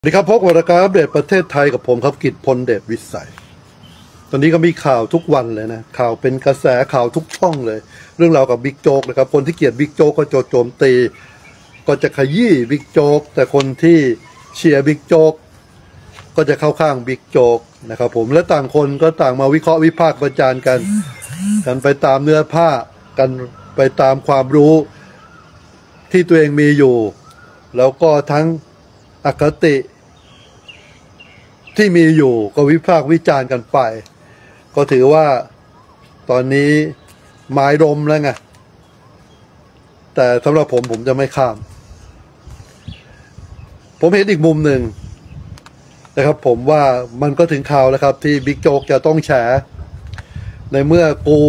สวัสดีครับพบกับรายการอัปเดตประเทศไทยกับผมครับกิตพลเดชวิสัยตอนนี้ก็มีข่าวทุกวันเลยนะข่าวเป็นกระแสข่าวทุกช่องเลยเรื่องราวกับบิ๊กโจ๊กนะครับคนที่เกลียดบิ๊กโจ๊กก็โจมตีก็จะขยี้บิ๊กโจ๊กแต่คนที่เชียร์บิ๊กโจ๊กก็จะเข้าข้างบิ๊กโจ๊กนะครับผมและต่างคนก็ต่างมาวิเคราะห์วิพากษ์วิจารณ์กันไปตามเนื้อผ้ากันไปตามความรู้ที่ตัวเองมีอยู่แล้วก็ทั้งอคติที่มีอยู่ก็วิพากษ์วิจารณ์กันไปก็ถือว่าตอนนี้ไม้รมแล้วไงแต่สำหรับผมจะไม่ข้ามผมเห็นอีกมุมหนึ่งนะครับผมว่ามันก็ถึงข่าวแล้วครับที่บิ๊กโจ๊กจะต้องแฉในเมื่อกู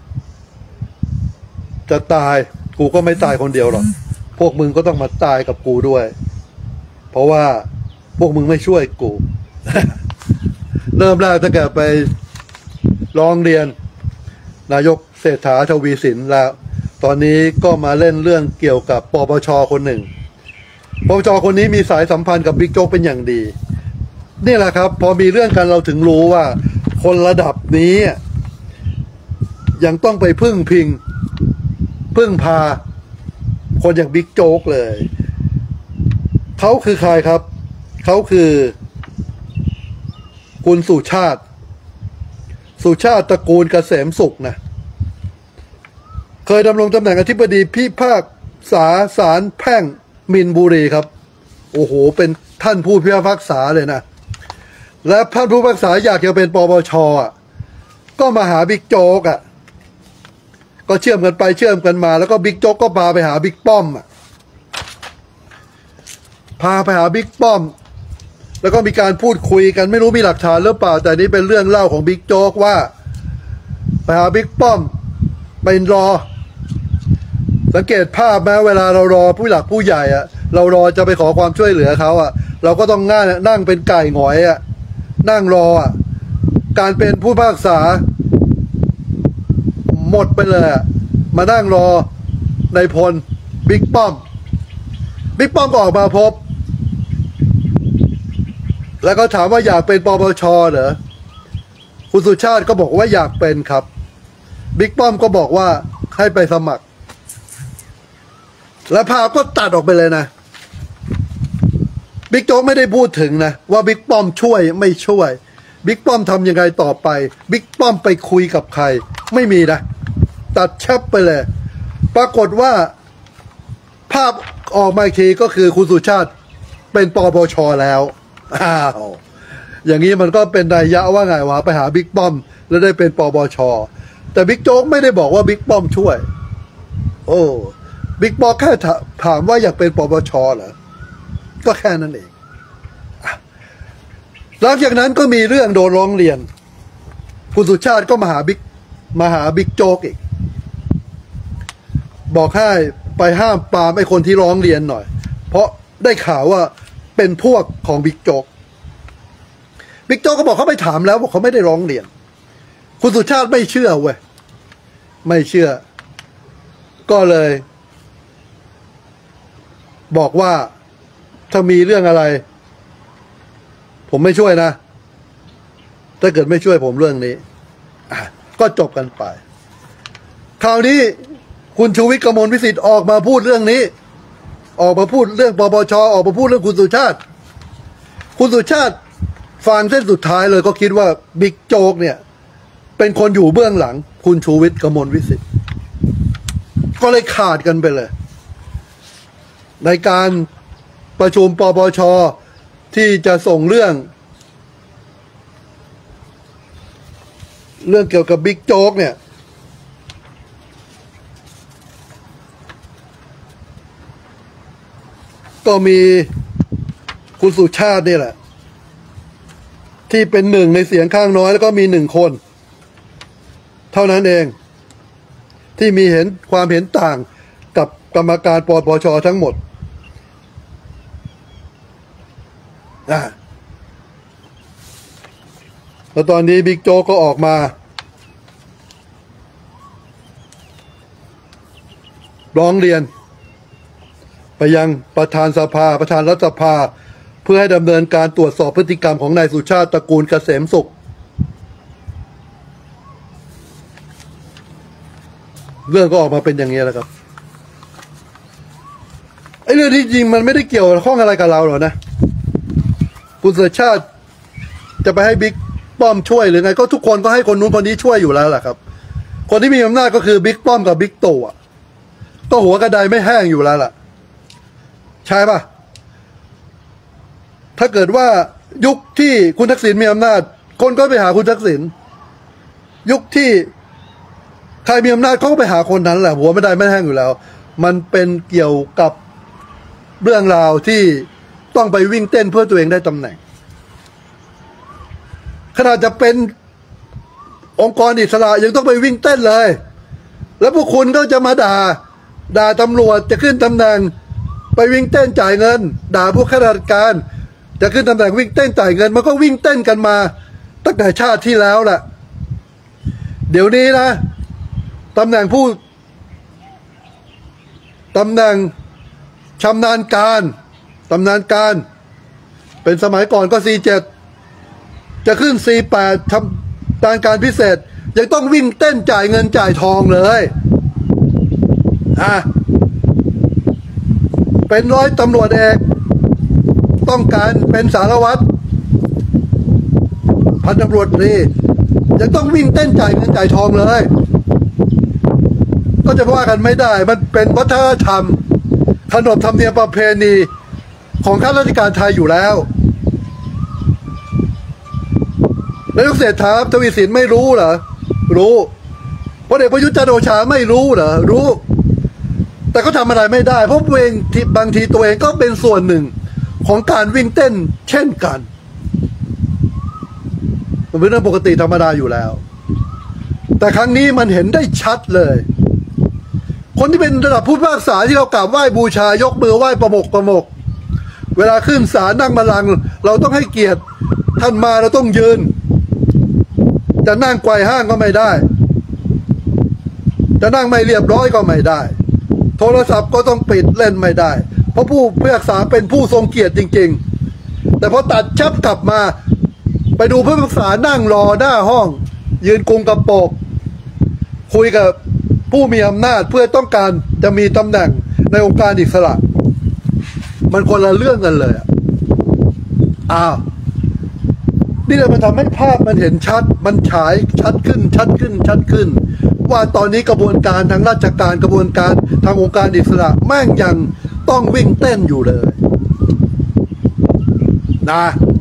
จะตายกูก็ไม่ตายคนเดียวหรอกพวกมึงก็ต้องมาตายกับกูด้วยเพราะว่าพวกมึงไม่ช่วยกู เริ่มแรกตั้งแต่ไปร้องเรียนนายกเศรษฐาทวีสินแล้วตอนนี้ก็มาเล่นเรื่องเกี่ยวกับปปช.คนหนึ่งปปช.คนนี้มีสายสัมพันธ์กับบิ๊กโจ๊กเป็นอย่างดีนี่แหละครับพอมีเรื่องกันเราถึงรู้ว่าคนระดับนี้ยังต้องไปพึ่งพาคนอย่างบิ๊กโจ๊กเลยเขาคือใครครับเขาคือคุณสุชาติตระกูลเกษมสุขนะเคยดำรงตำแหน่งอธิบดีพิพากษาศาลแพ่งมีนบุรีครับโอ้โหเป็นท่านผู้พิพากษาเลยนะและท่านผู้พิพากษาอยากจะเป็นปปช.ก็มาหาบิ๊กโจ๊กก็เชื่อมกันไปเชื่อมกันมาแล้วก็บิ๊กโจ๊กก็พาไปหาบิ๊กป้อมพาไปหาบิ๊กป้อมแล้วก็มีการพูดคุยกันไม่รู้มีหลักฐานหรือเปล่าแต่นี้เป็นเรื่องเล่าของบิ๊กโจ๊กว่าไปหาบิ๊กป้อมไปรอสังเกตภาพไหมเวลาเรารอผู้หลักผู้ใหญ่เรารอจะไปขอความช่วยเหลือเขาเราก็ต้องนั่งเป็นไก่หงอยนั่งรอการเป็นผู้พิพากษาหมดไปเลยมานั่งรอในพลบิ๊กป้อมก็ออกมาพบแล้วก็ถามว่าอยากเป็นปปช.เหรอคุณสุชาติก็บอกว่าอยากเป็นครับบิ๊กป้อมก็บอกว่าให้ไปสมัครแล้วภาพก็ตัดออกไปเลยนะบิ๊กโจ๊กไม่ได้พูดถึงนะว่าบิ๊กป้อมช่วยไม่ช่วยบิ๊กป้อมทำยังไงต่อไปบิ๊กป้อมไปคุยกับใครไม่มีนะตัดชับไปเลยปรากฏว่าภาพออกมาอีกทีก็คือคุณสุชาติเป็นปปช.แล้วอย่างนี้มันก็เป็นนัยยะว่าไงวะไปหาบิ๊กป้อมแล้วได้เป็นปปช.แต่บิ๊กโจ๊กไม่ได้บอกว่าบิ๊กป้อมช่วยโอ้บิ๊กป้อมแค่ถามว่าอยากเป็นปปช.เหรอก็แค่นั้นเองหลังจากนั้นก็มีเรื่องโดนร้องเรียนคุณสุชาติก็มาหาบิ๊กโจ๊กอีกบอกให้ไปห้ามปรามไอ้คนที่ร้องเรียนหน่อยเพราะได้ข่าวว่าเป็นพวกของบิ๊กโจ๊กก็บอกเขาไปถามแล้วบอกเขาไม่ได้ร้องเรียนคุณสุชาติไม่เชื่อเว้ยไม่เชื่อก็เลยบอกว่าถ้ามีเรื่องอะไรผมไม่ช่วยนะถ้าเกิดไม่ช่วยผมเรื่องนี้ก็จบกันไปคราวนี้คุณชูวิทย์กมลวิสิทธิ์ออกมาพูดเรื่องนี้ออกมาพูดเรื่องปปช.ออกมาพูดเรื่องคุณสุชาติฟังเส้นสุดท้ายเลยก็คิดว่าบิ๊กโจ๊กเนี่ยเป็นคนอยู่เบื้องหลังคุณชูวิทย์กมลวิสิทธิ์ก็เลยขาดกันไปเลยในการประชุมปปช.ที่จะส่งเรื่องเกี่ยวกับบิ๊กโจ๊กเนี่ยก็มีคุณสุชาตินี่แหละที่เป็นหนึ่งในเสียงข้างน้อยแล้วก็มี1 คนเท่านั้นเองที่มีความเห็นต่างกับกรรมการปปช.ทั้งหมดแล้วตอนนี้บิ๊กโจ๊กก็ออกมาร้องเรียนไปยังประธานรัฐสภาพื่อให้ดำเนินการตรวจสอบพฤติกรรมของนายสุชาติตระกูลเกษมสุขเรื่องก็ออกมาเป็นอย่างนี้แหละครับไอ้เรื่องที่จริงมันไม่ได้เกี่ยวข้องอะไรกับเราหรอกนะคุณสุชาติจะไปให้บิ๊กป้อมช่วยหรือไงก็ทุกคนก็ให้คนนู้นคนนี้ช่วยอยู่แล้วแหละครับคนที่มีอำนาจก็คือบิ๊กป้อมกับบิ๊กตู่ก็หัวกระไดไม่แห้งอยู่แล้วล่ะใช่ปะถ้าเกิดว่ายุคที่คุณทักษิณมีอำนาจคนก็ไปหาคุณทักษิณยุคที่ใครมีอำนาจเขาก็ไปหาคนนั้นแหละหัวไม่ได้ไม่แห้งอยู่แล้วมันเป็นเกี่ยวกับเรื่องราวที่ต้องไปวิ่งเต้นเพื่อตัวเองได้ตำแหน่งขนาดจะเป็นองค์กรอิสระยังต้องไปวิ่งเต้นเลยแล้วพวกคุณก็จะมาด่าตำรวจจะขึ้นตำแหน่งไปวิ่งเต้นจ่ายเงินด่าพวกข้าราชการจะขึ้นตำแหน่งวิ่งเต้นจ่ายเงินมันก็วิ่งเต้นกันมาตั้งแต่ชาติที่แล้วแหละเดี๋ยวนี้นะตำแหน่งชำนาญการเป็นสมัยก่อนก็ C7 จะขึ้น C8 ชำนาญการพิเศษยังต้องวิ่งเต้นจ่ายเงินจ่ายทองเลยเป็นร้อยตำรวจเอกต้องการเป็นสารวัตรพันตำรวจตรียังต้องวิ่งเต้นจ่ายเงินจ่ายทองเลยก็จะว่ากันไม่ได้มันเป็นวัฒนธรรมขนบธรรมเนียมประเพณีของข้าราชการไทยอยู่แล้วนายกเศรษฐาทวีสินไม่รู้เหรอรู้พลเอกประยุทธ์จันทร์โอชาไม่รู้เหรอรู้แต่ก็ทำอะไรไม่ได้เพราะตัวเองบางทีตัวเองก็เป็นส่วนหนึ่งของการวิ่งเต้นเช่นกันมันเป็นเรื่องปกติธรรมดาอยู่แล้วแต่ครั้งนี้มันเห็นได้ชัดเลยคนที่เป็นระดับผู้พิพากษาที่เรากราบไหว้บูชายกมือไหว้ประมกเวลาขึ้นศาลนั่งบัลลังก์เราต้องให้เกียรติท่านมาเราต้องยืนจะนั่งไกวห้างก็ไม่ได้จะนั่งไม่เรียบร้อยก็ไม่ได้โทรศัพท์ก็ต้องปิดเล่นไม่ได้เพราะผู้พิพากษาเป็นผู้ทรงเกียรติจริงๆแต่พอตัดชับกลับมาไปดูผู้พิพากษานั่งรอหน้าห้องยืนกุมกระโปรงคุยกับผู้มีอำนาจเพื่อต้องการจะมีตำแหน่งในองค์การอิสระมันคนละเรื่องกันเลยนี่เลยมันทำให้ภาพมันเห็นชัดมันฉายชัดขึ้นว่าตอนนี้กระบวนการทางราชการกระบวนการทางองค์การอิสระแม่งยังต้องวิ่งเต้นอยู่เลยนะ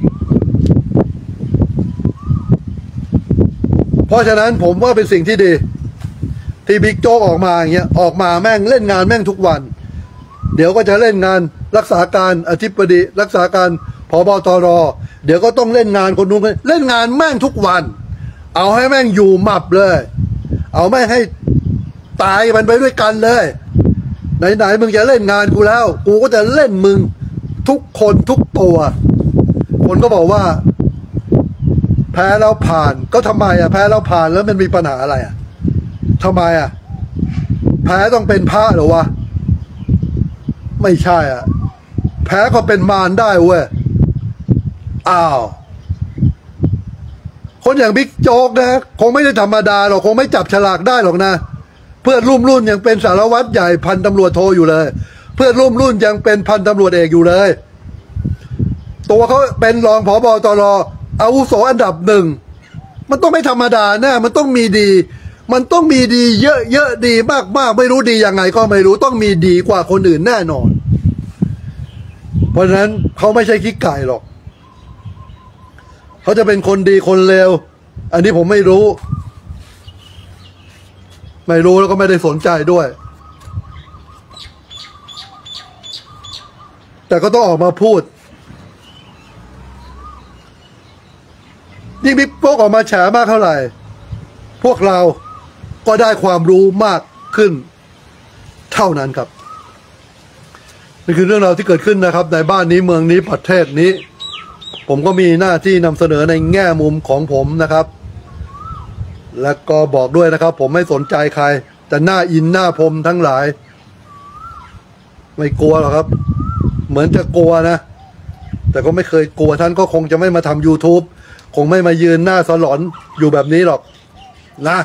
เพราะฉะนั้นผมว่าเป็นสิ่งที่ดีที่บิ๊กโจ๊กออกมาอย่างเงี้ยออกมาแม่งเล่นงานแม่งทุกวันเดี๋ยวก็จะเล่นงานรักษาการอธิบดีรักษาการผบตรเดี๋ยวก็ต้องเล่นงานคนนู้นเล่นงานแม่งทุกวันเอาให้แม่งอยู่หมับเลยเอาไม่ให้ตายมันไปด้วยกันเลยไหนมึงจะเล่นงานกูแล้วกูก็จะเล่นมึงทุกคนทุกตัวคนก็บอกว่าแพ้แล้วผ่านก็ทำไมแพ้แล้วผ่านแล้วมันมีปัญหาอะไรทำไมแพ้ต้องเป็นพระเหรอวะไม่ใช่แพ้ก็เป็นมารได้เว้ยคนอย่างบิ๊กโจ๊กนะคงไม่ได้ธรรมดาหรอกคงไม่จับฉลากได้หรอกนะเพื่อนร่วมรุ่นยังเป็นสารวัตรใหญ่พันตำรวจโทอยู่เลยเพื่อนร่วมรุ่นยังเป็นพันตำรวจเอกอยู่เลยตัวเขาเป็นรองผบตรอาวุโสอันดับหนึ่งมันต้องไม่ธรรมดาแน่มันต้องมีดีเยอะดีมากไม่รู้ดียังไงก็ไม่รู้ต้องมีดีกว่าคนอื่นแน่นอนเพราะฉะนั้นเขาไม่ใช่ขี้ไก่หรอกเขาจะเป็นคนดีคนเลวอันนี้ผมไม่รู้แล้วก็ไม่ได้สนใจด้วยแต่ก็ต้องออกมาพูดยิ่งบิ๊กโป๊กออกมาแฉมากเท่าไหร่พวกเราก็ได้ความรู้มากขึ้นเท่านั้นครับนี่คือเรื่องราวที่เกิดขึ้นนะครับในบ้านนี้เมืองนี้ประเทศนี้ผมก็มีหน้าที่นำเสนอในแง่มุมของผมนะครับแล้วก็บอกด้วยนะครับผมไม่สนใจใครแต่หน้าอินหน้าพรมทั้งหลายไม่กลัวหรอกครับเหมือนจะกลัวนะแต่ก็ไม่เคยกลัวท่านก็คงจะไม่มาทำ YouTube คงไม่มายืนหน้าสลอนอยู่แบบนี้หรอกนะ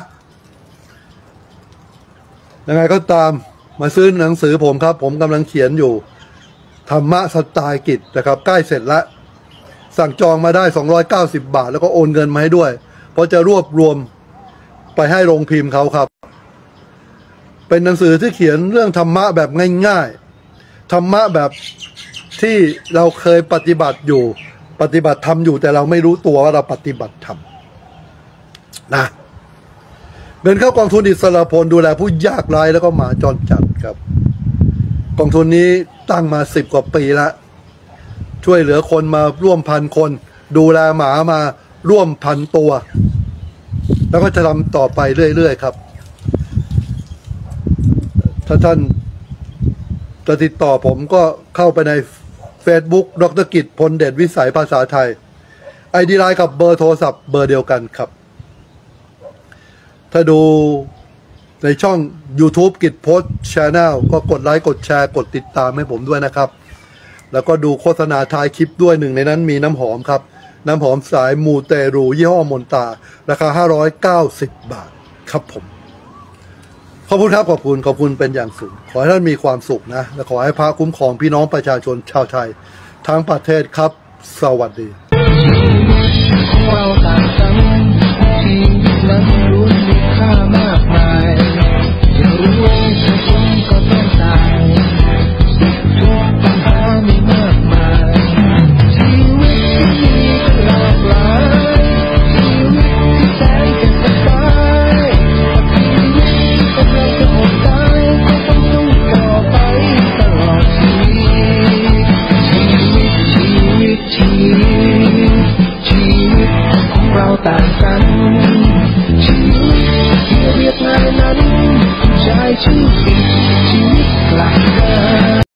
ยังไงก็ตามมาซื้อหนังสือผมครับผมกำลังเขียนอยู่ธรรมะสไตล์กิจนะครับใกล้เสร็จแล้วสั่งจองมาได้290 บาทแล้วก็โอนเงินมาให้ด้วยเพราะจะรวบรวมไปให้โรงพิมพ์เขาครับเป็นหนังสือที่เขียนเรื่องธรรมะแบบง่ายๆธรรมะแบบที่เราเคยปฏิบัติอยู่ปฏิบัติทำอยู่แต่เราไม่รู้ตัวว่าเราปฏิบัติทำนะเงินเข้ากองทุนอิสรพลดูแลผู้ยากไร้แล้วก็หมาจรจัดครับกองทุนนี้ตั้งมา10 กว่าปีแล้วช่วยเหลือคนมาร่วม1,000 คนดูแลหมามาร่วม1,000 ตัวแล้วก็จะทำต่อไปเรื่อยๆครับถ้าท่านจะติดต่อผมก็เข้าไปใน Facebook ดร.กิจพลเดชวิสัยภาษาไทย ID ไลน์กับเบอร์โทรศัพท์เบอร์เดียวกันครับถ้าดูในช่อง YouTube กิจโพสต์ Channel ก็กดไลค์กดแชร์กดติดตามให้ผมด้วยนะครับแล้วก็ดูโฆษณาท้ายคลิปด้วยหนึ่งในนั้นมีน้ำหอมครับน้ำหอมสายมูเตรูยี่ห้อมนตาราคา590 บาทครับผมขอบคุณครับขอบคุณเป็นอย่างสูงขอให้ท่านมีความสุขนะและขอให้พระคุ้มครองพี่น้องประชาชนชาวไทยทั้งประเทศครับสวัสดีเราต่างกันชีวิตนั้นรู้มีค่ามากมายจะรู้ว่าสักวันก็ต้องตายทุกปัญหามีมากมายชีวิตที่มีหลากหลายชีวิตที่แสนจะสบายชีวิตที่กำลังจะอดตายก็ต้องสู้ต่อไปตลอดชีวิตของเราต่างกันชีวิตที่เรียบง่ายนั้นใช้ชื่อ